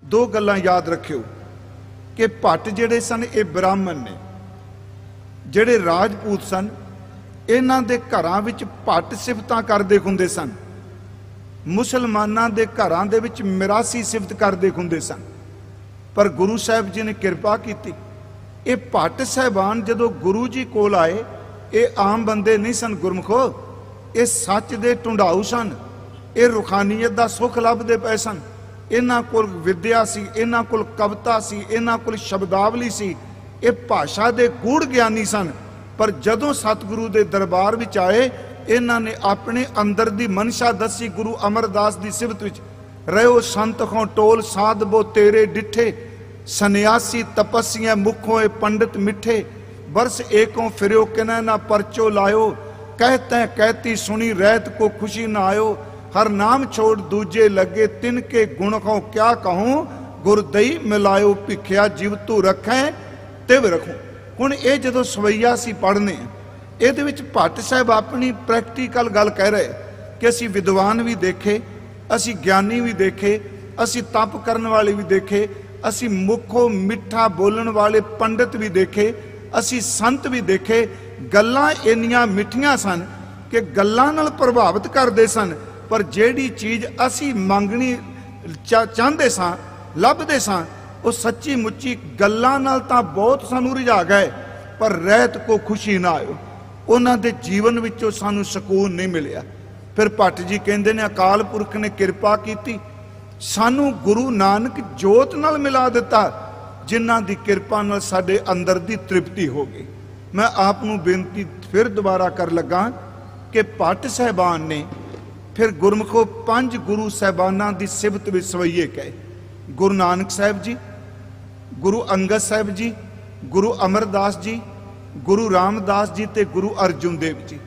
दो गल्लां याद रखियो कि भट्ट जिहड़े सन ये ब्राह्मण ने, जिहड़े राजपूत सन इन्हां दे घरां विच भट्ट सिफतां करदे हुंदे सन। मुसलमानां दे घरां दे विच मिरासी सिफत करदे हुंदे सन। पर गुरु साहिब जी ने किरपा कीती, ये भट्ट साहिबान जदों गुरु जी कोल आए, ये आम बंदे नहीं सन गुरमुखो, ये सच दे ढुंढाऊ सन, ये रुखानीयत दा सुख लभदे पए सन। इन्हां कोल विद्या सी, इन्हां कोल कविता सी, इन्हां कोल शब्दावली सी, ये भाषा दे गूढ़ ज्ञानी सन। पर जदों सतगुरु दे दरबार विच आए, इन्हां ने अपने अंदर दी मनशा दसी। गुरु अमरदास दी सिफत विच रहो संत खों टोल साध बो तेरे डिठे, सन्यासी तपस्या मुखों ए पंडित मिठे, बरस एकों फिरो किनै ना परचो लायो, कहते कहती सुनी रहत को खुशी ना आयो, हर नाम छोड़ दूजे लगे तिनके गुण को क्या कहूँ, गुरदई मिलायो भिखिया जीव तू रखें तिव रखूं। हुण ये जदों सवैया असीं पढ़ने इहदे विच भट्ट साहिब अपनी प्रैक्टिकल गल कह रहे कि असीं विद्वान भी देखे, असीं ज्ञानी भी देखे, असीं तप करन वाले भी देखे, असीं मुखों मिठा बोलण वाले पंडित भी देखे, असीं संत भी देखे। गल्लां इन्नियां मिठियां सन कि गल्लां नाल प्रभावित करदे सन। पर जिहड़ी चीज़ असीं मंगनी चाहते सां, लभदे सां, वो सच्ची मुच्ची गल्लां नाल तां बहुत सानू रिझा गए, पर रहत को खुशी ना आयो। उन्हां दे जीवन विचों सानू सकून नहीं मिलिया। फिर भट्ट जी कहंदे ने अकाल पुरख ने किरपा कीती, सानू गुरु नानक जोत नाल मिला दिता, जिन्हां दी किरपा नाल साडे अंदर दी तृप्ति हो गई। मैं आप नू बेनती फिर दोबारा कर लगा कि भट्ट साहिबान ने फिर गुरमुखो 5 गुरु साहिबानां दी सिफत विच सवैये कहे। गुरु नानक साहिब जी, गुरु अंगद साहिब जी, गुरु अमरदास जी, गुरु रामदास जी ते गुरु अर्जुन देव जी।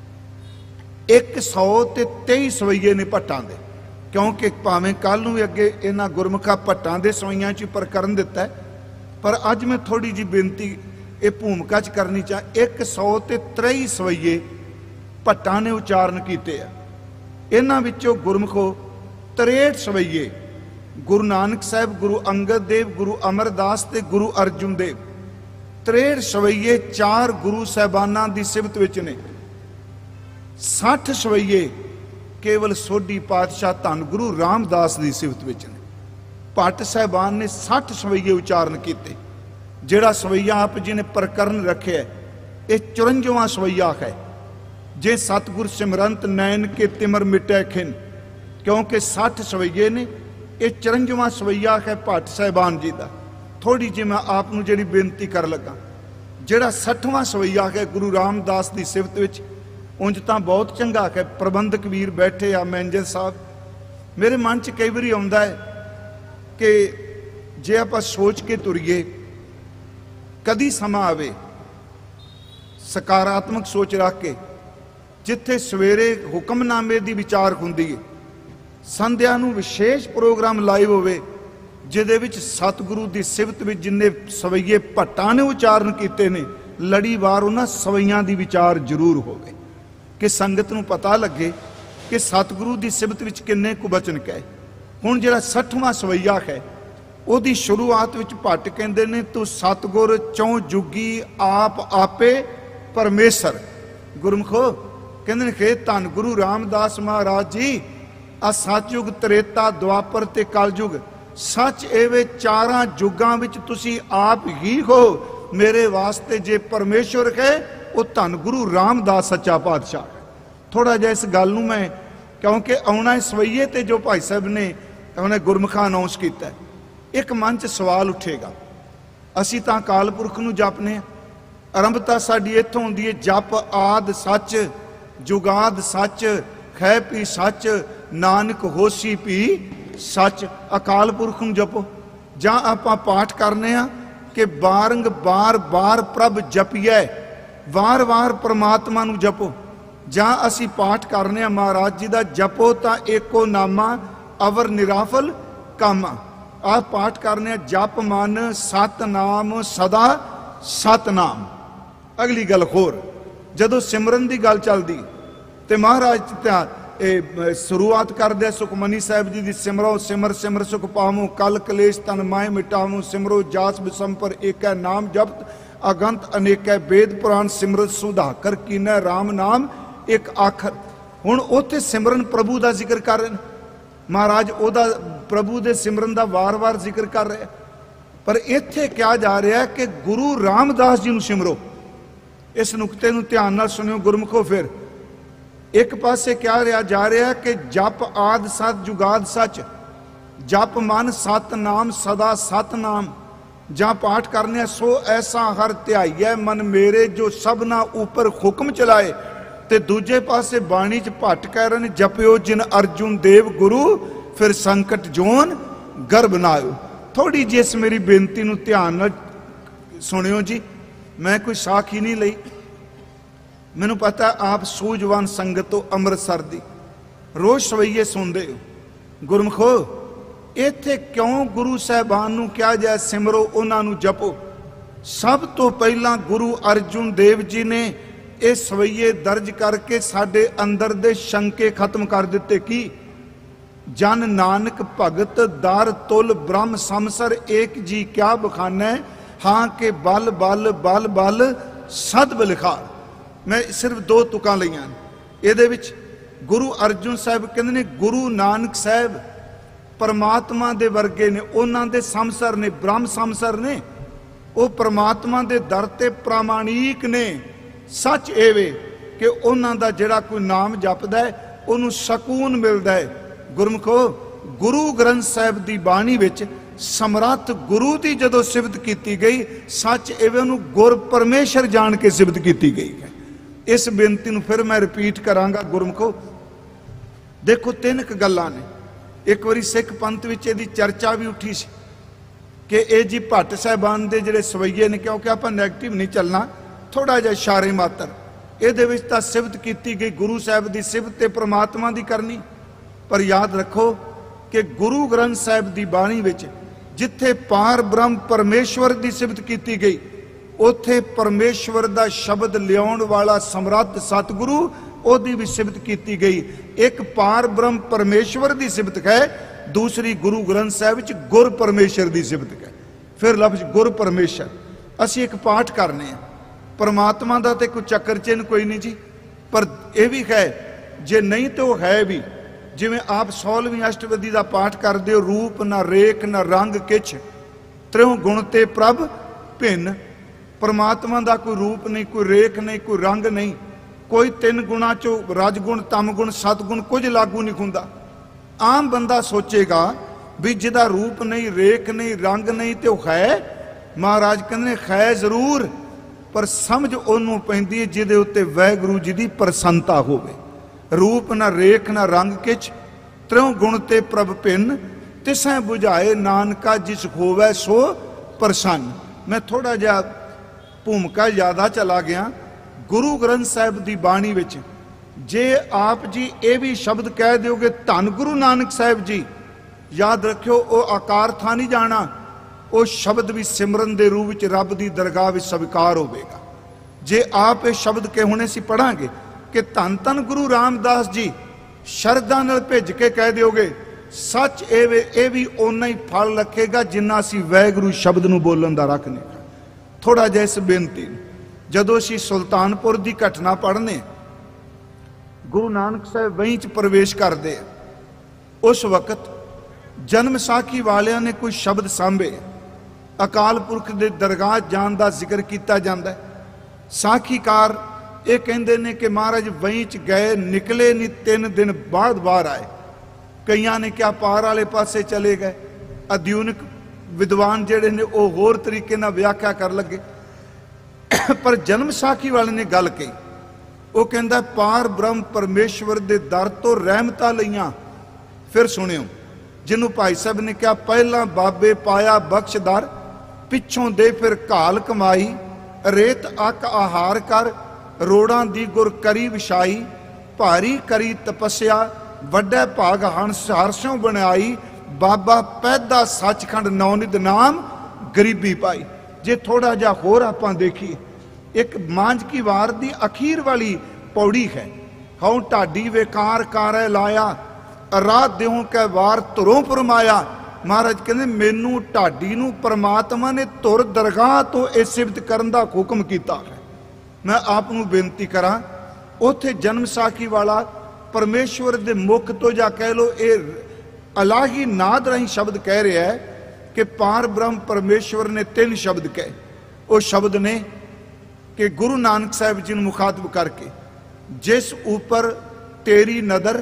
123 सवैये ने भट्टां दे, क्योंकि भावें कल नूं अगे इन्हां गुरमुखा भट्टां दे सवैयां च प्रकरण दिता है, पर अज मैं थोड़ी जी बेनती ये भूमिका च करनी चाह। 123 सवैये भट्टां ने उचारण कीते आ। इन्हां विचों गुरमुखो 63 सवैये गुरु नानक साहिब, गुरु अंगद देव, गुरु अमरदास ते गुरु अर्जुन देव। 63 सवैये 4 गुरु साहिबानां दी सिफत विच ने। 60 सवैये केवल सोढी पातशाह धन गुरु रामदास दी सिफत विच ने। भट्ट साहिबान ने 60 सवैये उचारण कीते। जिहड़ा सवैया आप जी ने प्रकरण रखे ये 54वां सवैया है। जे सतगुर सिमरंत नैन के तिमर मिटै खिन, क्योंकि 60 सवैये ने, ये 54वां सवैया है भट्ट साहिबान जी का। थोड़ी जी मैं आपनूं जिहड़ी बेनती कर लगा, जिहड़ा 60वां सवैया है गुरु रामदास की सिफत विच, उंज तां बहुत चंगा है। प्रबंधक वीर बैठे आ, मैनेजर साहब, मेरे मन च कई बारी आउंदा है कि जे आपां सोच के तुरीए, कदी समा आवे सकारात्मक सोच रख के, जिथे सवेरे हुक्मनामे की विचार हुंदी है, संध्या नूं विशेष प्रोग्राम लाइव होवे, जिहदे विच सतगुरु की सिफत विच जिन्ने सवैये भट्टां ने उचारण कीते ने, लड़ीवार उन्हां सवैयां दी विचार जरूर होवे कि संगत नूं पता लगे कि सतगुरु की सिफत विच किन्ने कुछ वचन कहे। हुण जिहड़ा 60वां सवैया है, उहदी शुरुआत विच भट्ट कहंदे ने, तू सतगुर चौं जुगी आप आपे परमेसर। गुरमुखो कहंदे ने कि धन गुरु रामदास महाराज जी, आ सतयुग त्रेता द्वापर ते कलयुग, सच एवे 4 जुगां विच तुसी आप ही हो। मेरे वास्ते जे परमेश्वर है वो धन गुरु रामदास सच्चा पातशाह। थोड़ा जिहा इस गल नूं मैं, क्योंकि आउणा सवैये ते जो भाई साहब ने उन्हें गुरमुखा अनाउंस किया, एक मन च सवाल उठेगा। असीं तां अकाल पुरख नूं जपने, आरंभता साडी इत्थों हुंदी है, जप आद सच जुगाद सच, खै पी सच, नानक होसी पी सच। अकाल पुरख नूं जपो, जां आपां पाठ करने आ कि बारंग बार बार प्रभ जपिए, वार वार परमात्मा नूं जपो, जां असीं पाठ करने आ महाराज जी दा, जपो तां एको नामा अवर निराफल कामा। आ पाठ करने आ, जप मन सतनाम सदा सतनाम। अगली गल होर, जदों सिमरन की गल चलती तो महाराज शुरुआत करदे सुखमनी साहिब जी दी सिमरो सिमर सिमर सुख पावो कल कलेश तन माए मिटावो सिमरो जास बिसंपर एक नाम जपत अगंत अनेक वेद पुराण सिमरत सुधाकर कीनै राम नाम एक आखर। हुण उत्थे सिमरन प्रभु का जिक्र कर रहे हैं महाराज, ओदा प्रभु दे सिमरन का वार वार जिक्र कर रहे, पर इत्थे क्या जा रहा है कि गुरु रामदास जी नूं सिमरो। इस नुकते नूं ध्यान नाल सुनियो गुरमुखो। फिर एक पासे क्या रहा जा रहा है कि जप आद सत जुगाद सच, जप मन सत नाम सदा सत नाम, ਜਾਂ पाठ करने सो ऐसा हर ध्याईए मन मेरे जो सबना ऊपर हुक्म चलाए। ते दूजे पासे बाणी च भट्ट कह रहे जपियो जिन अर्जुन देव गुरु फिर संकट जोन गर्भ नायो। थोड़ी जी इस मेरी बेनती नूं ध्यान नाल सुनियो जी, मैं कोई साखी नहीं लई, मैनू पता आप सूझवान संगत तो अमृतसर दी रोज सवैये सुनते हो। गुरमुखो इत्थे क्यों गुरु साहबान नूं कहा जाए सिमरो उन्हां नूं जपो। सब तो पहला गुरु अर्जुन देव जी ने ये सवैये दर्ज करके साडे अंदर दे शंके खत्म कर दिते कि जन नानक भगत दार तुल ब्रह्म समसर एक जी क्या बखाना हाँ के बल बल बल बल सद बलिखार। मैं सिर्फ दो तुकां लईआं इहदे विच। गुरु अर्जुन साहब कहंदे ने गुरु नानक साहब परमात्मा दे वर्गे ने, उन्हां दे समसर ने, ब्रह्म समसर ने, वो परमात्मा दे दर ते प्रामाणिक ने। सच एवे कि उन्हां दा जिहड़ा कोई नाम जपदा है उहनूं सकून मिलदा है। गुरमुखो गुरु ग्रंथ साहिब दी बाणी विच समर्थ गुरु की जदों सिफत की गई, सच एवे उहनूं गुर परमेश्वर जान के सिफत की गई है। इस बेनती नूं फिर मैं रिपीट करांगा गुरमुखो। देखो तीन क गल्लां ने। एक बारी सिख पंथ विच इहदी चर्चा भी उठी सी कि ये जी भट्ट साहिबान दे जिहड़े सवैये ने, क्योंकि आपां नैगेटिव नहीं चलना, थोड़ा जिहा इशारे मात्र, इहदे विच तां सिफत की गई गुरु साहिब की सिफत ते परमात्मा की करनी। पर याद रखो कि गुरु ग्रंथ साहिब की बाणी विच जिथे पार ब्रह्म परमेश्वर की सिफत की गई, उथे परमेश्वर का शब्द लियाउण वाला समर्थ सतगुरु ओदी भी सिफत की गई। एक पार ब्रह्म परमेश्वर की सिफत है, दूसरी गुरु ग्रंथ साहिब च गुर परमेश्वर की सिफत है। फिर लफ्ज गुर परमेश्वर। असीं एक पाठ करने हैं, परमात्मा का तो कोई चक्कर चिन्ह कोई नहीं जी, पर यह भी है जे नहीं तो है भी। जिवें आप 16वीं अष्टपदी का पाठ करते हो, रूप ना रेख ना रंग किछ त्रियों गुण ते प्रभ भिन्न। परमात्मा का कोई रूप नहीं, कोई रेख नहीं, कोई रंग नहीं, कोई तीन गुणा चो रजगुण तमगुण सतगुण कुछ लागू नहीं हुंदा। आम बंदा सोचेगा भी जिहदा रूप नहीं रेख नहीं रंग नहीं तो है, महाराज कहंदे है जरूर, पर समझ उन्होंने पैंदी है जिहदे उत्ते वाहिगुरू जी की प्रसन्नता होवे। रूप ना रेख ना रंग किछ त्रियों गुण ते प्रभ भिन्न तिसै बुझाए नानका जिस होवै सो प्रसन्न। मैं थोड़ा जिहा भूमिका ज़्यादा चला गया। गुरु ग्रंथ साहिब की बाणी विच जे आप जी ये भी शब्द कह दोगे धन गुरु नानक साहिब जी, याद रखियो वो आकार था नहीं जाना, वो शब्द भी सिमरन के रूप में रब की दरगाह में स्वीकार होगा। जे आप ये शब्द के हुणे सी पढ़ांगे कि धन धन गुरु रामदास जी शरदा नाल भेज के कह दोगे, सच ये भी उन्ना ही फल रखेगा जिन्ना असीं वाहिगुरू शब्द नूं बोलण दा रखने। थोड़ा जिहा इस बेनती, जदों असीं सुल्तानपुर की घटना पढ़ने, गुरु नानक साहब वहीं च प्रवेश करते, उस वक्त जन्म साखी वालियां ने कोई शब्द सांभे, अकाल पुरख के दरगाह जान का जिक्र किया जाता है। साखीकार ये कहते हैं कि महाराज वहीं च गए, निकले नहीं, 3 दिन बाद बाहर आए। कईयां ने क्या पार वाले पासे चले गए, आधुनिक विद्वान जिहड़े ने वो होर तरीके नाल व्याख्या कर लगे। पर जन्म साखी वाले ने गल कही, वो कहता पार ब्रह्म परमेश्वर के दर तो रहमतां लईआं। फिर सुनियो जिन्हों भाई साहब ने कहा पहला बाबे पाया बख्शदार, पिछों दे फिर घाल कमाई, रेत अक आहार कर, रोड़ां दी गुर करी विछाई, भारी करी तपस्या, वड्डे भाग हरसों बनाई, बाबा पैदा सचखंड नौनिध नाम गरीबी पाई। जे थोड़ा जा होर आपां देखिए, एक मांझ की वार दी अखीर वाली पौड़ी है, ਹਉ ਢਾਡੀ ਵੇਕਾਰ ਕਾਰੈ ਲਾਇਆ, ਅਰਾਧ ਦਿਉ ਕੈ ਵਾਰ ਧੁਰੋਂ ਫਰਮਾਇਆ। महाराज कहते मैनू ढाडी नू परमात्मा ने तुर दरगाह तो यह सिफत करन दा हुक्म कीता है। मैं आप नू बेनती करा, उत्थे जन्म साखी वाला परमेश्वर दे मुख तो जा कह लो ये अलाही नाद राही शब्द कह रहा है कि पार ब्रह्म परमेश्वर ने 3 शब्द कहे। वो शब्द ने कि गुरु नानक साहब जी ने मुखातब करके, जिस ऊपर तेरी नदर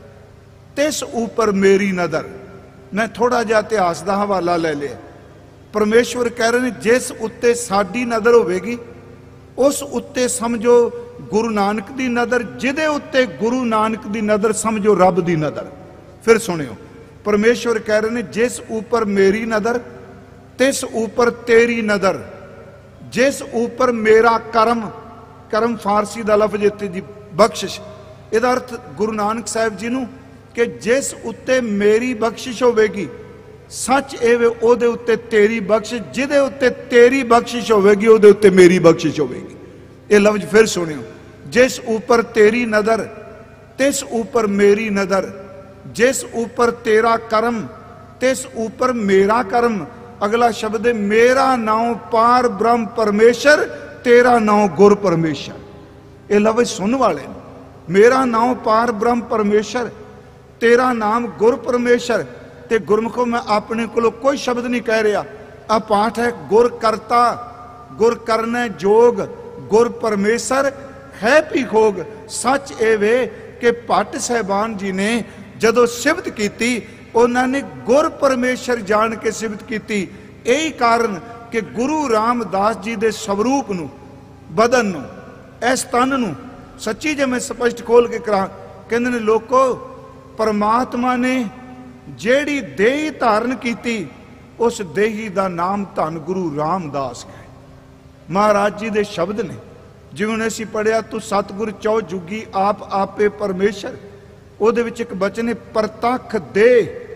तिस ऊपर मेरी नदर। मैं थोड़ा जिहा इतिहास का हवाला ले लिया। परमेश्वर कह रहे हैं जिस उत्ते साडी नज़र होगी उस उत्ते समझो गुरु नानक की नज़र, जिदे उत्ते गुरु नानक की नज़र समझो रब की नज़र। फिर सुनियो, परमेश्वर कह रहे हैं जिस ऊपर मेरी नज़र तिस ऊपर तेरी नज़र, जिस ऊपर मेरा कर्म, कर्म फारसी का लफ्ज इत्थे जी बख्शिश, इहदा अर्थ गुरु नानक साहब जी नूं कि जिस उत्ते मेरी बख्शिश होगी सच एवे ओदे उत्ते तेरी बख्शिश, जिदे उत्ते तेरी बख्शिश होगी ओदे उत्ते मेरी बख्शिश होगी। ये लफ्ज फिर सुनियो, जिस ऊपर तेरी नज़र तिस ऊपर मेरी नज़र, जिस ऊपर तेरा कर्म तिस ऊपर मेरा कर्म। अगला शब्द है मेरा नाम पार ब्रह्म परमेश्वर, तेरा नाम गुर परमेश्वर। ये लफ्ज सुन वाले, मेरा नाम पार ब्रह्म परमेश्वर, तेरा नाम गुर परमेश्वर। ते गुरमुखो मैं अपने को कोई शब्द नहीं कह रहा। आ पाठ है गुर करता, गुर करने जोग, गुर परमेश्वर है भी खोग। सच ए वे कि भट्ट साहबान जी ने जदों सिफत की उन्होंने गुर परमेश्वर जान के सिफत की। यही कारण कि गुरु रामदास जी के स्वरूप नूं, बदन नूं, इस तन नूं सच्ची जे मैं स्पष्ट खोल के करा, कहते ने लोको परमात्मा ने जेड़ी देही धारण की उस देही का नाम धन गुरु रामदास है। महाराज जी के शब्द ने जिवें असीं पढ़िया तू सतगुर चौ जुगी आप आपे परमेश्वर, उहदे विच एक बचन है परतख दे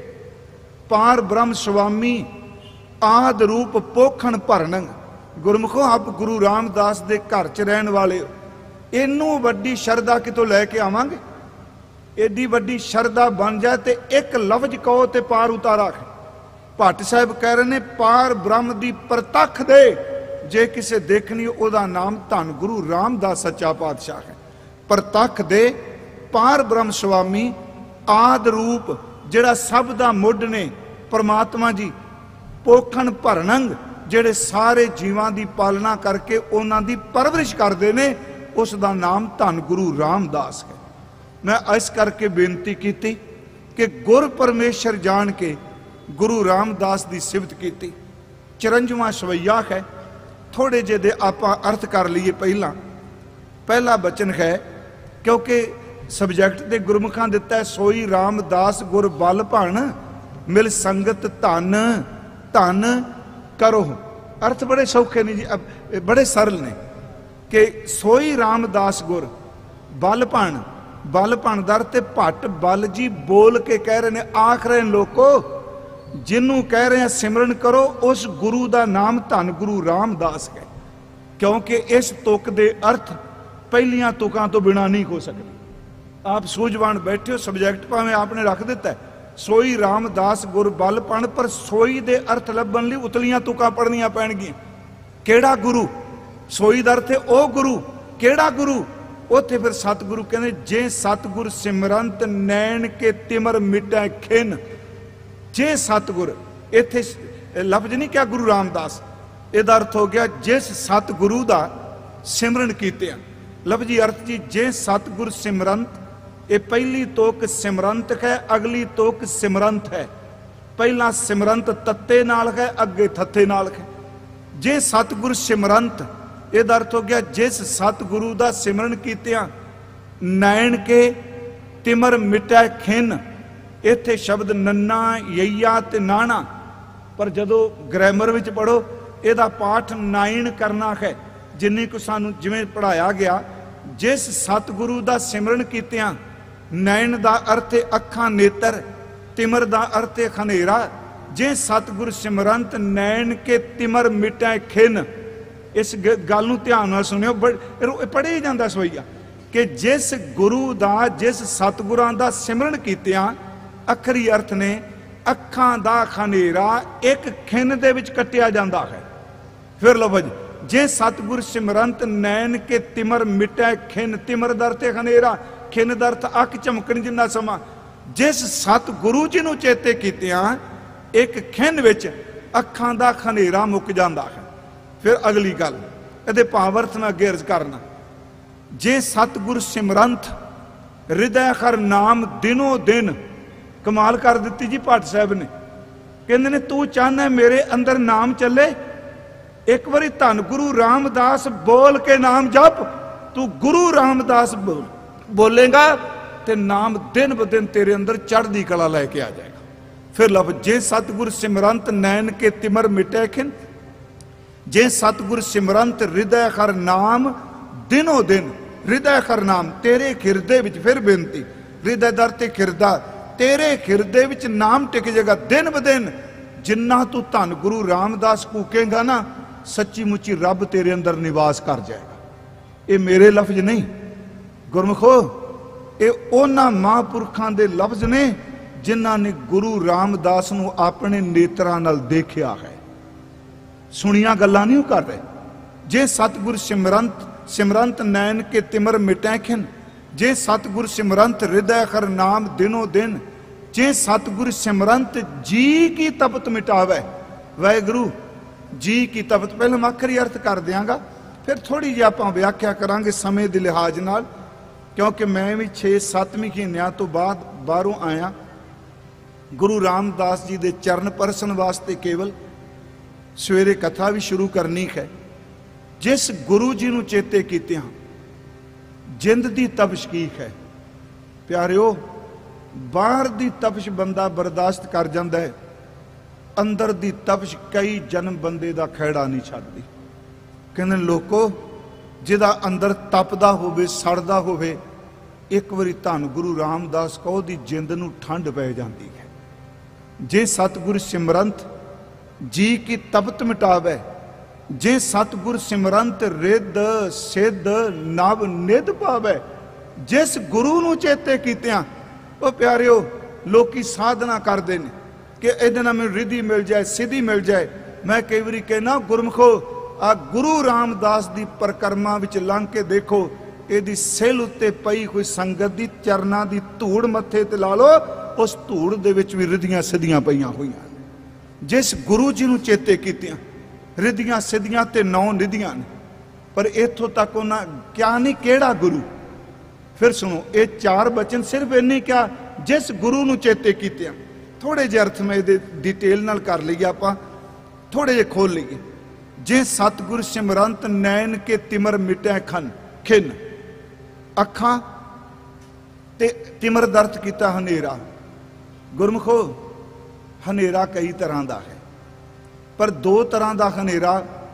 पार ब्रह्म स्वामी आद रूप पोखण भरन। गुरमुखो आप गुरु रामदास के घर च रहन वाले, इनू वड्डी शरदा कितों लैके आवांगे? एडी वड्डी शरदा बन जाए तो एक लफ्ज कहो तो पार उतारा है। भट्ट साहब कह रहे ने पार ब्रह्म की परतख दे, जे किसे देखनी उहदा नाम धन गुरु रामदास सच्चा पातशाह है। परतख दे पार ब्रह्म स्वामी आद रूप, जिहड़ा सब दा मुੱਢ ने परमात्मा जी, पोखण भरनंग जिहड़े सारे जीवां की पालना करके उन्हां दी परवरिश करते ने, उस दा नाम धन गुरु रामदास है। मैं इस करके बेनती की कि गुर परमेश्वर जान के गुरु रामदास की सिफत की। 54वां सवैया है, थोड़े जे दे आपां अर्थ कर लीए। पहला बचन है क्योंकि सबजैक्ट दे गुरमुखां दिता है, सोई रामदास गुर बल भण मिल संगत धन धन करो। अर्थ बड़े सौखे नहीं जी, बड़े सरल ने कि सोई रामदास गुर बल भण, बल भण दर ते भट्ट बल जी बोल के कह रहे हैं, आख रहे हैं लोको जिन्हों कह रहे हैं सिमरन करो उस गुरु का नाम धन गुरु रामदास है। क्योंकि इस तुक दे अर्थ पहलियां तुकां तो बिना नहीं हो सकते। आप सूझवान बैठे हो, सबजैक्ट भावें आपने रख दिता है सोई रामदास गुर बल भण, पर सोई दे अर्थ लभण लई उतलियां तुकां पढ़नियां पैणगियां। केड़ा गुरु? सोई दा अर्थ है ओ गुरु। केड़ा गुरु? उत्थे फिर सतगुरु कहने जे सतगुर सिमरंत नैन के तिमर मिटै खिन। जे सतगुर, इत्थे लफ्ज नहीं क्या गुरु रामदास, इहदा अर्थ हो गया जिस सतगुरु दा सिमरन कीते। लफ्जी अर्थ जी जे सतगुर सिमरंत, ये पहली तोक सिमरंत है, अगली तोक सिमरंत है। पहला सिमरंत तत्ते नाल है, अगे थत्थे नाल है। जे सतगुर सिमरंत, यह अर्थ हो गया जिस सतगुरु का सिमरन कीतिया नैन के तिमर मिटै खिन। इत्थे शब्द नन्ना यईया ते नाना, पर जदों ग्रैमर विच पढ़ो इहदा पाठ नाइन करना है। जिन्नी को सानू जिवें पढ़ाया गया, जिस सतगुरु का सिमरन कीतिया नैन का अर्थ है अखां नेत्र, तिमर का अर्थ है खनेरा। जे सतगुर सिमरंत नैन के तिमर मिटै खिन। इस गल नूं ध्यान नाल सुनियो, पढ़े ही जांदा सवैया। कि जिस गुरु दा जिस सतगुरां दा सिमरन कीतियां अखरी अर्थ ने अखां दा खनेरा एक खिन दे विच कट्टिया जांदा है। फिर लो जी, जे सतगुर सिमरंत नैन के तिमर मिटै खिन, तिमर दर ते खनेरा, खिन दर ते अख झमकण जिन्ना समा, जिस सतगुरु जी नूं चेते कीतियां एक खिन विच अखां दा खनेरा मुक जांदा है। फिर अगली गल इहदे भावर्थ मैं अगे अर्ज करना, जे सतगुर सिमरंत हृदय खर नाम दिनों दिन, कमाल कर दी जी भट्ट साहब ने, कहते ने तू चाहना मेरे अंदर नाम चले, एक बारी धन गुरु रामदास बोल के नाम जप, तू गुरु रामदास बोलेगा ते नाम दिन ब दिन तेरे अंदर चढ़दी कला लैके आ जाएगा। फिर लब, जे सतगुर सिमरंत नैन के तिमर मिटै खिन, जे सतगुर सिमरंत हृदय खर नाम दिनों दिन, हृदय खर नाम तेरे खिरदे विच, फिर बेनती हृदय दर ते खिरदा, तेरे खिरदे विच नाम टिक जाएगा दिन ब दिन। जिन्ना तू धन गुरु रामदास कूकेगा ना, सच्ची मुच्ची रब तेरे अंदर निवास कर जाएगा। ये मेरे लफ्ज नहीं गुरमुखो, ये उन्हां महापुरखां दे लफ्ज ने जिन्हां ने गुरु रामदास नूं अपने नेत्रां नाल देखिया है, सुनिया गल्लां नहीं कर रहे। जे सतगुर सिमरंत नैन के तिमर मिटै खिन, जे सतगुर सिमरंत हृदय खर नाम दिनों दिन, जे सतगुर सिमरंत जी की तपत मिटावे, वाहिगुरु जी की तपत। पहले मैं आखरी अर्थ कर दियांगा, फिर थोड़ी जी आपां व्याख्या करांगे समय दे लिहाज नाल, क्योंकि मैं भी 6-7 महीनों तो बाद बाहरों आया। गुरु रामदास जी दे चरण परसन वास्ते केवल सवेरे कथा भी शुरू करनी है। जिस गुरु जी नूं चेते कीतियां जिंद दी तपश की है प्यारिओ, बाहर दी तपश बंदा बर्दाश्त कर जांदा है, अंदर दी तपश कई जन्म बंदे दा खैड़ा नहीं छड्डदी। कहंदे लोको जिहदा अंदर तपदा होवे सड़दा होवे, एक वारी धन गुरु रामदास कहो दी जिंद नूं ठंड पै जांदी है। जे सतगुर सिमरंत जी की तपत मिटावे, जे सतगुर सिमरंत रिद सिद्ध नव निध पावे, जिस गुरु नूं चेते कीतियां ओ प्यारिओ लोकी साधना करदे ने कि इहदे नाल मैनूं रिधी मिल जाए, सिद्धि मिल जाए। मैं कई वारी कहना गुरमुखो आ गुरु रामदास दी परिक्रमा विच लंघ के देखो, इहदी सिल उत्ते पई कोई संगत दी चरनां दी धूड़ मत्थे ते ला लो, उस धूड़ दे विच भी रिधियां सिद्धियां पईयां होईयां। जिस गुरु जी नूं चेते कीतियां रिधियां सिद्धियां ते 9 निधियां ने, पर इत्थों तक उन्हां क्या नहीं केड़ा गुरु। फिर सुनो, ये 4 बचन सिर्फ इन्ने क्या, जिस गुरु नूं चेते कीतियां। थोड़े जे अर्थ में इहदे डिटेल नाल कर लईए, आपां थोड़े जे खोल लईए। जे सतगुर सिमरंत नैन के तिमर मिटै खिन, अखां ते तिमर दर्थ कीता हनेरा। गुरमुखो हनेरा कई तरह का है, पर 2 तरह का हनेरा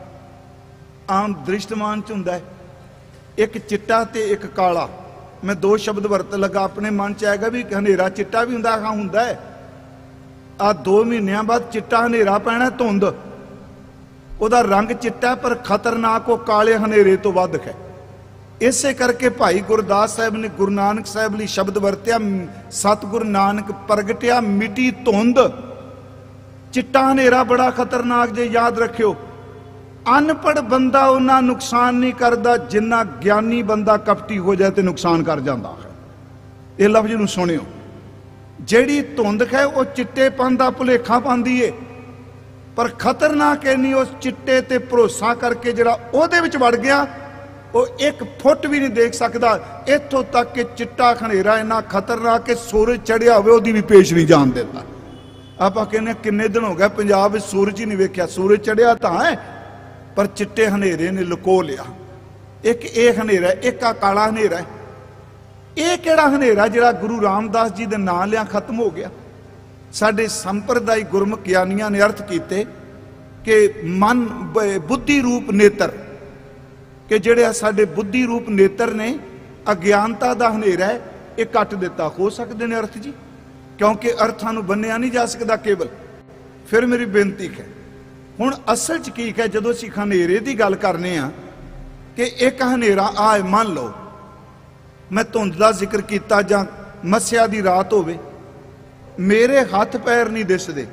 आम दृष्टमान च हुंदा है, एक चिट्टा ते एक काला। मैं 2 शब्द वरत लगा, अपने मन च आएगा भी हनेरा चिट्टा भी हुंदा, हाँ हुंदा है। आ 2 महीनों बाद चिट्टा हनेरा पैना, धुंध उहदा रंग चिट्टा पर खतरनाक वो काले हनेरे तो वध है। इसे करके भाई गुरदास साहब ने गुरु नानक साहब लई शब्द वरत्या, सतगुरु नानक प्रगटिया मिटी धुंध। चिट्टा हनेरा बड़ा खतरनाक जे, याद रखियो। अनपढ़ बंदा उन्ना नुकसान नहीं करता जिन्ना ज्ञानी बंदा कपटी हो जाए तो नुकसान कर जाता है। ये लफ्ज नूं सुनियो, जिहड़ी धुंध है वह चिट्टेपन दा भुलेखा पांदी है, पर खतरनाक है नहीं उस चिट्टे ते भरोसा करके जिहड़ा उहदे विच वड़ गया वो 1 फुट भी नहीं देख सकता। इत्थों तक कि चिट्टा खनेरा इन्ना खतरनाक कि सूरज चढ़िया होवे ओहदी भी पेश नहीं जान देता। आप कहने किन्ने दिन हो गए पंजाब में सूरज ही नहीं वेख्या, सूरज चढ़िया तो है पर चिट्टे हनेरे ने लुको लिया। एक ये हनेरा, एक आ काला हनेरा है। ये किहड़ा हनेरा जिहड़ा गुरु रामदास जी दे नाम लिया खत्म हो गया। साडे संप्रदाय गुरमुख ज्ञानियां ने अर्थ कीते कि मन बुद्धि रूप नेत्र, कि जिहड़े साडे बुद्धि रूप नेत्र ने अज्ञानता दा हनेरा है, ये कट दिता। हो सकते हैं अर्थ जी, क्योंकि अर्थां नूं बन्निया नहीं जा सकता केवल। फिर मेरी बेनती है, हुण असल च की है, जदों असीं हनेरे की गल करने आ कि एक हनेरा आ मान लो मैं धुंध का जिक्र किया जां मस्या की रात होवे, मेरे हथ पैर नहीं दिसदे,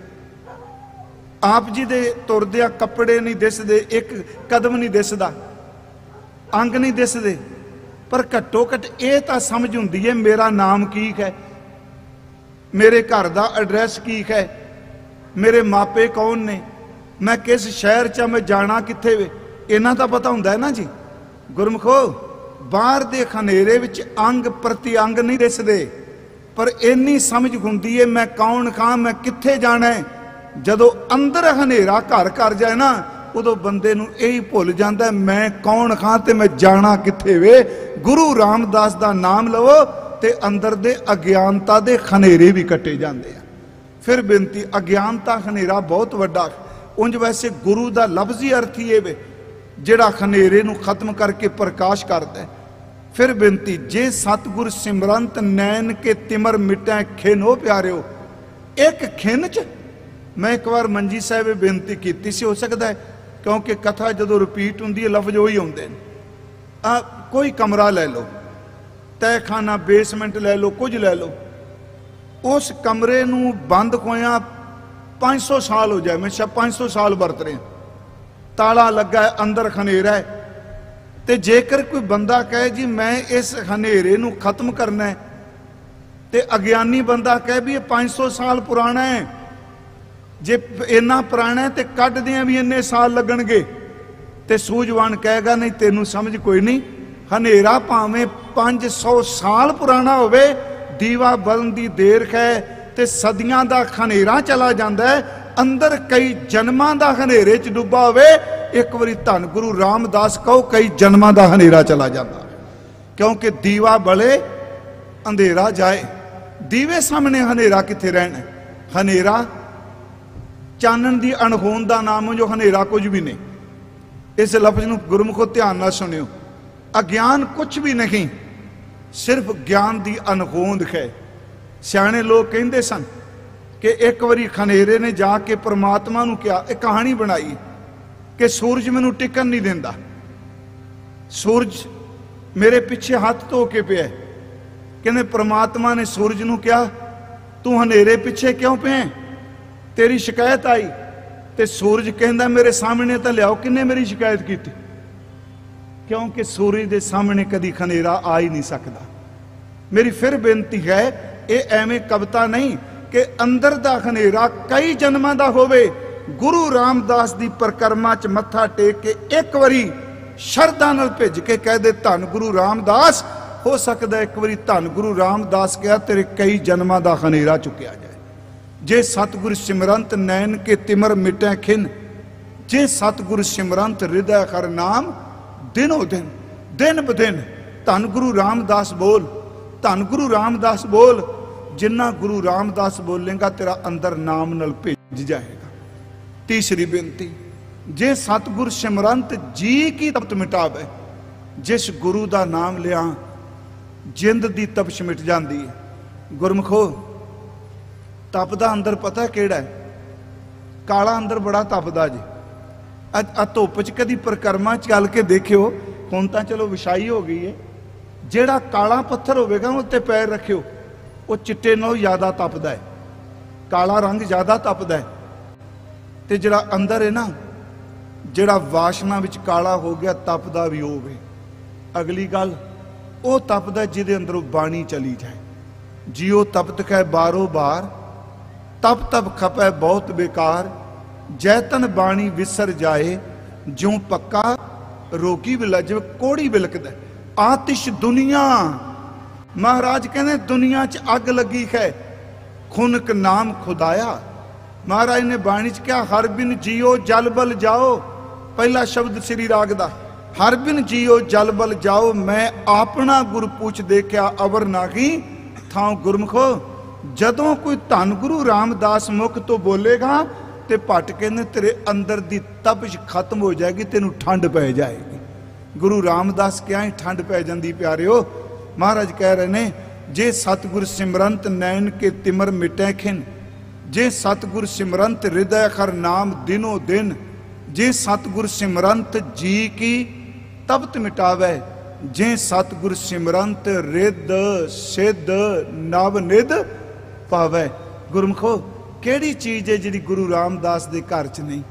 आप जी दे तुरदिया कपड़े नहीं दिसदे, एक कदम नहीं दिसदा, अंग नहीं दिसदे, पर घट्टो घट ये तो समझ हुंदी है मेरा नाम की है, मेरे घर का एड्रैस की है, मेरे मापे कौन ने, मैं किस शहर च मैं जाना कित्थे वे, इन्हां दा पता हुंदा है ना जी। गुरमुखो बाहर दे खनेरे विच अंग प्रति अंग नहीं दिसदे, पर इन्नी समझ हुंदी है मैं कौन खां, मैं कित्थे जाना है। जदों अंदर हनेरा घर कर जाए ना, उदों बंदे नूं यही भुल जांदा मैं कौन खां ते मैं जाना कित्थे वे। गुरु रामदास दा नाम लवो ते अंदर दे अज्ञानता दे खनेरे भी कटे जांदे आ। फिर बेनती, अज्ञानता खनेरा बहुत वड्डा, उंज वैसे गुरु दा लफ्जी अर्थ ही वे जिहड़ा खनेरे नूं खत्म करके प्रकाश करदा है। फिर बेनती, जे सतगुर सिमरंत नैन के तिमर मिटै खिनो प्यारिओ, एक खिन च मैं एक बार मंजी साहब बेनती की सी, हो सकता है क्योंकि कथा जो रिपीट होंगी है लफ्ज उ आते हैं। कोई कमरा ले लो, तहखाना बेसमेंट ले लो, कुछ ले लो, उस कमरे नूं बंद होया 500 साल हो जाए, मैं 500 साल बरत रहे, ताला लगा है, अंदर खनेरा है, तो जेकर कोई बंदा कहे जी मैं इस खनेरे नूं खत्म करना है, तो अज्ञानी बंदा कहे भी ये 500 साल पुराना है, जे इन्ना पुराना है तो कढ़ दियां भी इन्ने साल लगणगे, तो सूझवान कहेगा नहीं तेनू समझ कोई नहीं, हनेरा भावें 500 साल पुराना होवे, दीवा बलन दी देर है तो सदियां दा खनेरा चला जाता है, अंदर कई जन्मां दा हनेरे च डुब्बा होवे, एक बारी धन गुरु रामदास कहो कई जन्मां दा हनेरा चला जाता, क्योंकि दीवा बले अंधेरा जाए, दीवे सामने हनेरा कित्थे रहना। हनेरा चानन दी अणहोंद दा नाम जो हनेरा कुछ भी नहीं। इस लफ्ज नूं गुरमुखो ध्यान नाल सुनियो, अज्ञान कुछ भी नहीं, सिर्फ ज्ञान दी अणहोंद है। सियाणे लोग कहंदे सन कि एक बारी खनेरे ने जाके परमात्मा नूं कहा, एक कहानी बनाई कि सूरज मैनूं टिकन नहीं देंदा, सूरज मेरे पीछे हाथ धो के पिया। कहने परमात्मा ने सूरज नूं कहा तू हनेरे पीछे क्यों पे, तेरी शिकायत आई, तो सूरज कहंदा मेरे सामने तो लियाओ किन्ने मेरी शिकायत की, क्योंकि सूरज के सामने कदी खनेरा आ ही नहीं सकता। मेरी फिर बेनती है, ये एवें कविता नहीं कि अंदर दा खनेरा कई जन्मां दा होवे, गुरु रामदास दी परिक्रमा च मत्था टेक के एक बारी शरदा नाल भिज के कह दे धन गुरु रामदास, हो सकता है एक बारी धन गुरु रामदास कहा तेरे कई जन्मां दा खनेरा चुकिया जाए। जे सतगुर सिमरंत नैन के तिमर मिटै खिन, जे सतगुर सिमरंत हृदय हर नाम, दिनों दिन दिन ब दिन धन गुरु रामदास बोल, धन गुरु रामदास बोल, जिन्ना गुरु रामदास बोलेगा तेरा अंदर नाम नल भेज जाएगा। तीसरी बेनती, जे सतगुर सिमरंत जी की तपत मिटावे, जिस गुरु का नाम लिया जिंद की तपश मिट जाती है। गुरमुखो तपदा अंदर पता केड़ा है, काला अंदर बड़ा तपदा जी। धुप च कदी परिक्रमा चल के देखियो, हुण तां चलो विछाई हो गई है, जिहड़ा काला पत्थर होवेगा उत्ते पैर रखियो, वो चिट्टे नालों ज़्यादा तपदा है, काला रंग ज़्यादा तपदा है। ते जिहड़ा अंदर है ना, जिहड़ा वासना विच काला हो गया तपदा भी होवे। अगली गल वो तपदा जिहदे अंदरों बाणी चली जाए, जियो तपत कै बारो बार, तप तप खपै बहुत बेकार, जैतन बाणी विसर जाए, ज्यों पक्का रोगी विलज कोड़ी बिलकद। आतिश दुनिया, महाराज कहने दुनिया च अग लगी है, खुनक नाम खुदाया। महाराज ने बाणी च क्या, हर बिन जियो जल बल जाओ, पहला शब्द श्री राग दा, हर बिन जियो जल बल जाओ, मैं अपना गुर पूछ देखा अवर नागी थां। गुरमुखो जदों कोई धन गुरु रामदास मुख तो बोलेगा तो भट्ट कहने तेरे अंदर दी तपश खत्म हो जाएगी, तेनू ठंड पै जाएगी। गुरु रामदास क्या ही ठंड पै जाती प्यारिओ। महाराज कह रहे ने, जे सतगुर सिमरंत नैन के तिमर मिटै खिन, जे सतगुर सिमरंत हृदय खर नाम दिनों दिन, जे सतगुर सिमरंत जी की तपत मिटावे, जे सतगुर सिमरंत रिद सिद्ध नव निध पावै। गुरमुखो केड़ी चीज है जिहड़ी गुरु रामदास दे घर च नहीं?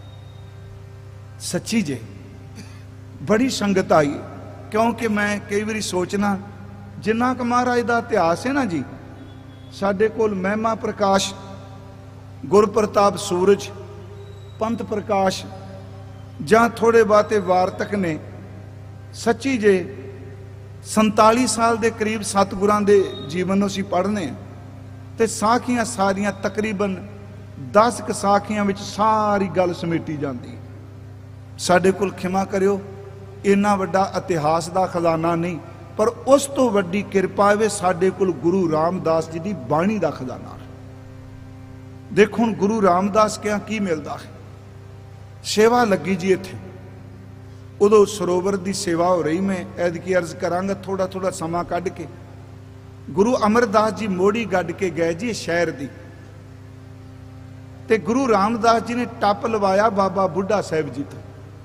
सच्ची जे बड़ी संगत आई, क्योंकि मैं कई बारी सोचना जिन्ना क महाराज दा इतिहास है ना जी, साडे कोल महिमा प्रकाश, गुरप्रताप सूरज, पंथ प्रकाश जां थोड़े बाते वार्तक ने, सच्ची जे 47 साल के करीब सतगुरां दे जीवन असीं पढ़ने ते साखियां सारियां तकरीबन 10 क साखियां विच सारी गल समेटी जाती। साडे कोल खिमा करियो इन्ना वड्डा इतिहास दा खजाना नहीं, पर उस तो वड्डी किरपा है साडे कोल गुरु रामदास जी की बाणी का खजाना है। देखो हुण गुरु रामदास क्या की मिलता है। सेवा लगी जी इत्थे, उदों सरोवर की सेवा हो रही, मैं ऐदकी अर्ज करांगा थोड़ा थोड़ा समा कढ़ के। गुरु अमरदास जी मोड़ी गढ़ के गए जी शहर की, ते गुरु रामदास जी ने टप लवाया बाबा बुढ़ा साहब जी तो।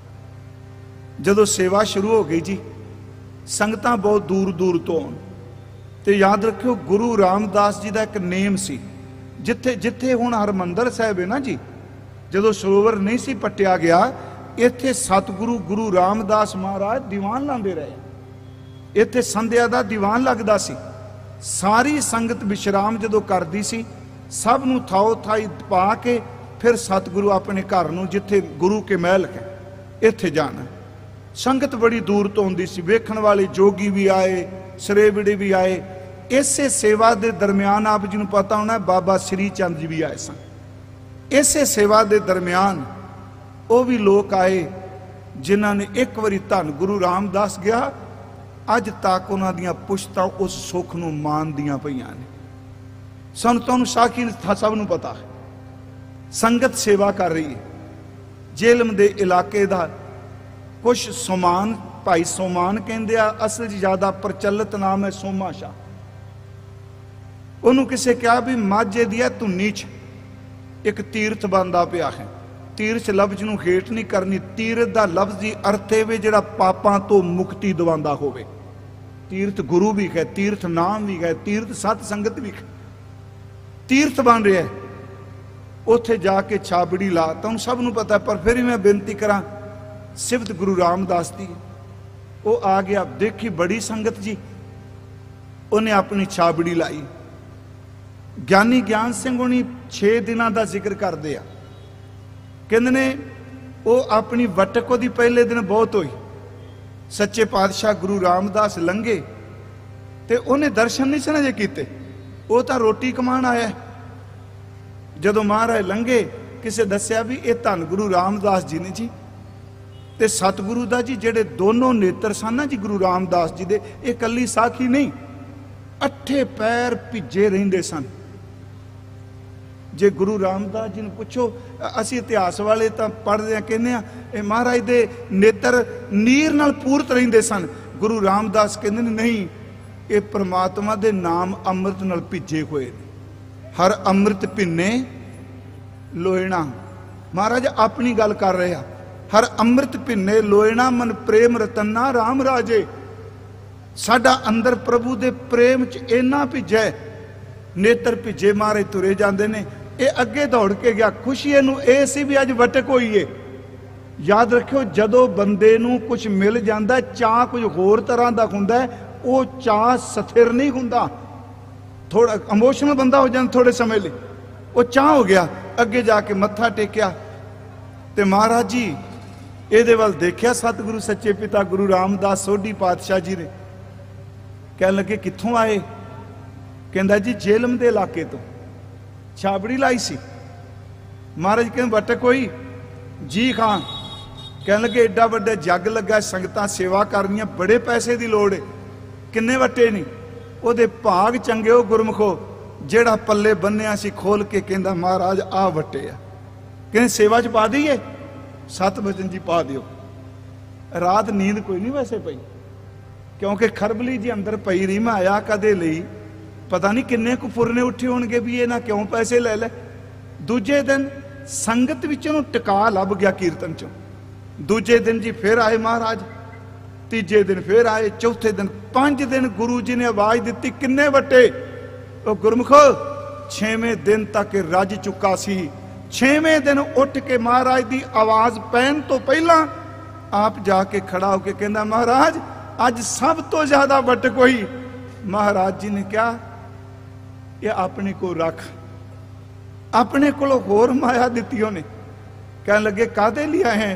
जदों सेवा शुरू हो गई जी, संगतां बहुत दूर दूर तो आउण, ते याद रखियो गुरु रामदास जी का एक नेम सी, जिथे जिथे हुण हरमंदर साहिब है ना जी, जदों सरोवर नहीं सी पट्टिया गया, इत्थे सतगुरु गुरु रामदास महाराज दीवान लांदे रहे। इत्थे संध्या दा दीवान लगदा सी, सारी संगत विश्राम जदों करदी सी, सब नूं थाओ थाई पा के फिर सतगुरु अपने घर नूं जिथे गुरु के महल है इत्थे जाना। संगत बड़ी दूर तो आउंदी सी, वेखण वाले जोगी भी आए, सरेवड़े भी आए। इसे सेवा के दरम्यान आप जी नूं पता होना बाबा श्री चंद जी भी आए सन। इसे सेवा के दरम्यान वो भी लोग आए जिन्हों ने एक बारी धन गुरु रामदास गया, अज तक उन्हों दियां पुश्तां उस सुख नूं मानदियां पईयां ने। सानूं तुहानूं साखी सब नूं पता है, संगत सेवा कर रही है। जेलम दे इलाके दा कुछ सोमान, भाई सोमान कहंदे आ, असल ज्यादा प्रचलित नाम है सोमा शाह। उन्होंने किसे कहा भी माझे दी धुनी च एक तीर्थ बनता पिया है। तीर्थ लफ्ज नूं हेठ नहीं करनी, तीर्थ का लफ्ज ही अर्थ है जिहड़ा पापां तो मुक्ति दवांदा होवे। तीर्थ गुरु भी है, तीर्थ नाम भी है, तीर्थ सत संगत भी है। तीर्थ बन रहा है, उत्थे जाके छाबड़ी ला, तुहानूं सब नूं पता, पर फिर भी मैं बेनती करा, सिफत गुरु रामदास दी। वो आ गया, देखी बड़ी संगत जी, उन्हें अपनी छाबड़ी लाई। ज्ञानी ज्ञान सिंह हुणी 6 दिनों का जिक्र करते हैं, कहते ने वो अपनी वटक दी पहले दिन बहुत हुई। सच्चे पातशाह गुरु रामदास लंघे ते उन्हें दर्शन नहीं सने जे कीते, वो तो रोटी कमान आया। जदों महाराज लंघे, किसे दस्या भी ये धन गुरु रामदास जी ने जी, ते सतगुरु दा जी जेडे दोनों नेत्र सन ना जी गुरु रामदास जी दे, ये कली साखी नहीं, 8 पैर भिजे रहिंदे सन। जे गुरु रामदास जी ने पूछो, असी इतिहास वाले तो पढ़ते हैं, कहने ये महाराज दे नेत्र नीर नाल पूरत रहिंदे सन। गुरु रामदास कहते नहीं, ये परमात्मा दे नाम अमृत नाल भिजे हुए ने। हर अमृत भिन्ने लोयणा, महाराज अपनी गल कर रहे हैं। हर अमृत भिन्ने लोयणा, मन प्रेम रतन्ना राम राजे। साडा अंदर प्रभु दे प्रेम च इन्ना भिजा, नेत्र भिजे मारे तुरे जाते ने। ये अगे दौड़ के गया, खुशी इनू ये सी भी अज वटक होई है। याद रखियो, जदों बंदे नू कुछ मिल जाता, चाह कुछ होर तरह का हुंदा, वो चाह स्थिर नहीं हुंदा। थोड़ा इमोशनल बंदा हो जाता थोड़े समय लिए, वो चाह हो गया। अगे जाके मत्था टेकिया ते महाराज जी ये वाल देखिया, सतगुरु सच्चे पिता गुरु रामदास सोढ़ी पातशाह जी ने। कह लगे कित्थों आए? कहंदा जी जेलम दे इलाके तो, छाबड़ी लाई सी। महाराज कहते वटक होई जी खां। कह लगे एडा वड्डा जग लगा, संगतां सेवा करनियां, बड़े पैसे की लोड़ है, किन्ने वटे नहीं। उहदे भाग चंगे हो गुरमुखो, जेड़ा पल्ले बन्निया सी खोल के कहंदा महाराज आ वटे आ। कहने सेवा च पा दईए? 7 वचन जी पा दिओ। रात नींद कोई नहीं वैसे पई, क्योंकि खरबली जी अंदर पई रही। मैं आया कदे लई, पता नहीं किन्ने कु फुरने उठे होणगे भी ये ना क्यों पैसे ले ले। दूजे दिन संगत विचों टिका लभ गया कीर्तन चों। दूजे दिन जी फिर आए महाराज, तीजे दिन फिर आए, चौथे दिन, 5 दिन गुरु जी ने आवाज दी। किन्ने वटे? तो गुरमुखो 6वें दिन तक रज चुका सी। 6वें दिन उठ के महाराज की आवाज पैन तो पहला आप जाके खड़ा होके कहना, महाराज अज सब तो ज्यादा वट कोई। महाराज जी ने कहा, ये अपने को रख, अपने को होर माया दी उन्हें। कह लगे कादे लिया है?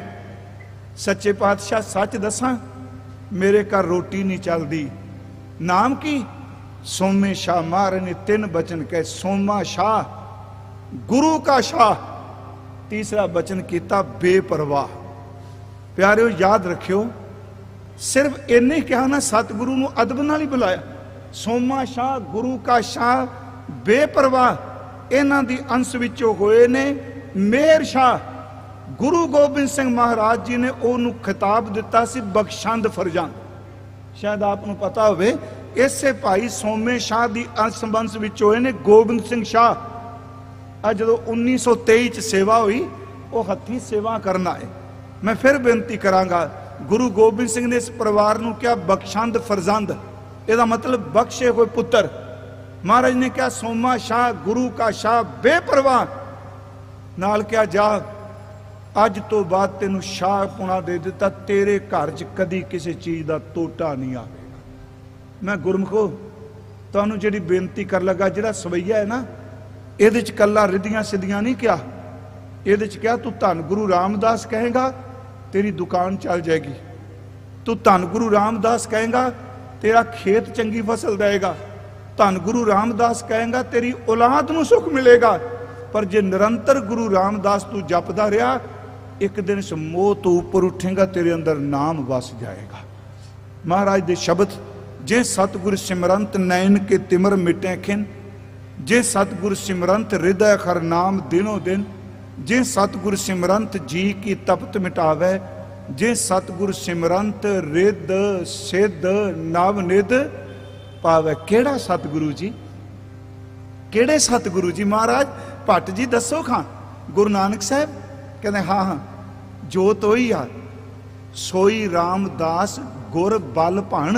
सच्चे पातशाह सच दसा, मेरे घर रोटी नहीं चलती। नाम की? सोमे शाह। महाराज ने 3 बचन कहे, सोमा शाह, गुरु का शाह। तीसरा बचन किया, बेपरवाह। प्यारिओ याद रखियो, सिर्फ इन्ने कहा ना, सतगुरु को अदब नाल ही बुलाया। सोमा शाह, गुरु का शाह, बेपरवाह। इन्हां दी अंश विचों होए ने मेहर शाह। गुरु गोबिंद सिंह महाराज जी ने उन्होंने खिताब दिता सी बख्शंद फरजंद। शायद आपको पता होवे, इसे भाई सोमे शाह की अंश वंश विच होए ने गोबिंद सिंह शाह। अज जो 1923 च सेवा हुई, वो हथी सेवा करना है। मैं फिर बेनती करांगा, गुरु गोबिंद सिंह ने इस परिवार को क्या बख्शंद फरजंद, यदा मतलब बख्शे हुए पुत्र। महाराज ने क्या सोमा शाह, गुरु का शाह, बेपरवाह। नाल क्या जा, अज तो बाद तेन शाह पुणा दे दिता, तेरे घर च कदी किसी चीज का टोटा नहीं आएगा। मैं गुरमुखो तुहानू जिहड़ी बेनती कर लगा, जिहड़ा सवैया है ना, ये कला रिधियां सिद्धियां नहीं क्या, ये क्या तू धन गुरु रामदास कहेगा तेरी दुकान चल जाएगी, तू धन गुरु रामदास कहेगा तेरा खेत चंगी फसल देगा, धन गुरु रामदास कहेगा तेरी औलाद नू सुख मिलेगा। पर जे निरंतर गुरु रामदास तू जपदा रहा, एक दिन इस मोह तो ऊपर उठेगा, तेरे अंदर नाम वस जाएगा। महाराज दे शब्द, जे सतगुर सिमरंत नैन के तिमर मिटे खिन, जे सतगुर सिमरंत हृदय खर नाम दिनों दिन, जे सतगुर सिमरंत जी की तपत मिटावे, जे सतगुर सिमरंत रिद सिद्ध नव निध पावे। केड़ा सतगुरु जी? केड़े सतगुरु जी? महाराज भट्ट जी दसो खां। गुरु नानक साहब कहते हाँ हाँ, जो तो ही आ सोई रामदास गुर बल भण।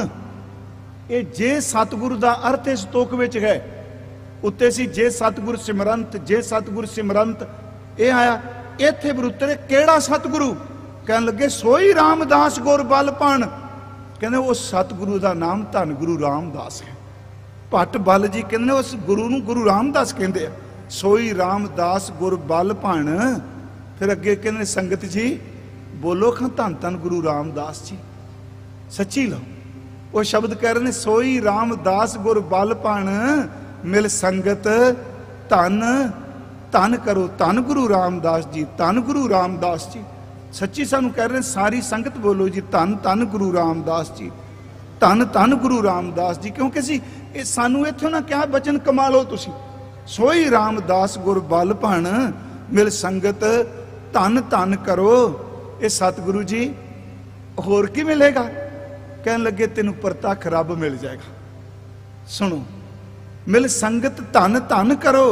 ये जे सतगुरु का अर्थ इस तुक विच है, उत्ते सी जे सतगुर सिमरंत, जे सतगुर सिमरंत, ये आया इत्थे बरुतरे केड़ा सतगुरु? कह लगे सोई रामदास गुर बल भण। कहते वो सतगुरु का नाम धन गुरु रामदास है। भट्ट बल जी कहते उस गुरु नूं गुरु रामदास कहते हैं। सोई रामदास गुर बल भण। फिर अगे कहते संगत जी बोलो खां धन धन गुरु रामदास जी, सच्ची लो। वो शब्द कह रहे हैं, सोई रामदास गुर बल भण, मिल संगत धन धन करो, धन गुरु रामदास जी, धन गुरु रामदास जी। सच्ची सानू कह रहे हैं, सारी संगत बोलो जी धन धन गुरु रामदास जी, धन धन गुरु रामदास जी। क्योंकि असी सानू इत्थों ना क्या बचन कमा लो तुसी। सोई रामदास गुर बल भण, मिल संगत धन धन करो। ये सतगुरु जी होर की मिलेगा? कहन लगे तेन प्रतख रब मिल जाएगा। सुनो, मिल संगत धन धन करो,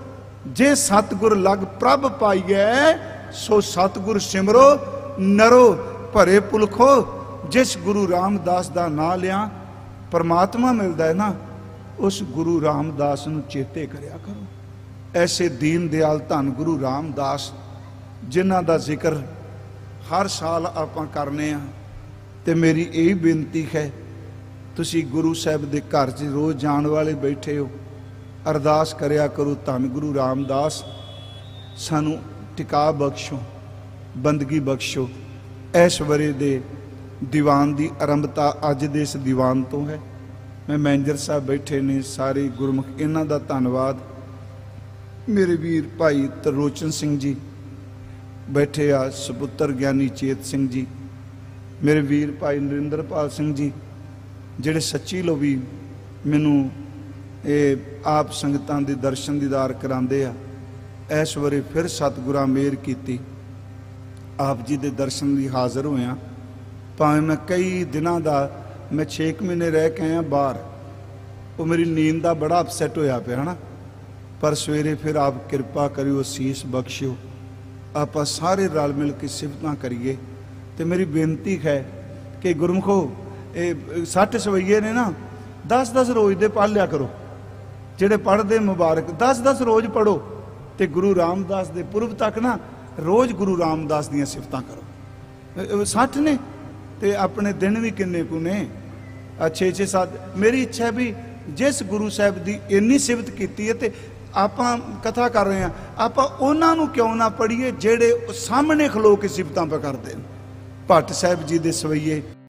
जे सतगुर लग प्रभ पाइए, सो सतगुर सिमरो नरो भरे पुलखो। जिस गुरु रामदास का नाम लिया परमात्मा मिलता है ना, उस गुरु रामदास नूं चेते करया करो। ऐसे दीन दयाल धन गुरु रामदास जिन्हां दा जिक्र हर साल आपां करने आ, ते मेरी यही बेनती है, तुसी गुरु साहब दे घर च रोज़ जाण वाले बैठे हो, अरदास करया करो धन गुरु रामदास सानू टिका बख्शो, बंदगी बख्शो। इस वरे दे दीवान की आरंभता अज दे इस दीवान तो है। मैं मैनेजर साहब बैठे ने सारे गुरमुख, इन्हां दा धन्नवाद। मेरे वीर भाई तरलोचन सिंह जी बैठे आ, सपुत्र ज्ञानी चेत सिंह जी, मेरे वीर भाई नरिंदरपाल सिंह जी, जिहड़े सच्ची लो भी मैनू ये आप संगतां दे दर्शन दीदार करांदे आ। इस वारे फिर सतगुरां मेहर कीती, आप जी दे दर्शन दी हाज़र होया। भावें मैं कई दिनां दा, मैं 6 महीने रह के आया बाहर, वो मेरी नींद का बड़ा अपसैट होया पिया है ना, पर सवेरे फिर आप कृपा करियो, असीस बख्शियो, आप सारे रल मिल के सिफतां करिए। तो मेरी बेनती है कि गुरमुखो ये 60 सवैये ने ना 10-10 रोज दे पढ़ लिया करो, जेडे पढ़ते मुबारक 10-10 रोज पढ़ो, तो गुरु रामदास दे पुरब तक ना रोज गुरु रामदास दियां सिफतां करो। 60 ने तो अपने दिन भी किन्ने कु ने 6-6-7। मेरी इच्छा है भी जिस गुरु साहब की इन्नी सिफत की है, तो आप कथा कर रहे हैं, आप उन्होंने क्यों ना पढ़ीए जेडे सामने खलो के सिफतां पे करते हैं। भट्ट साहब जी दे सवैये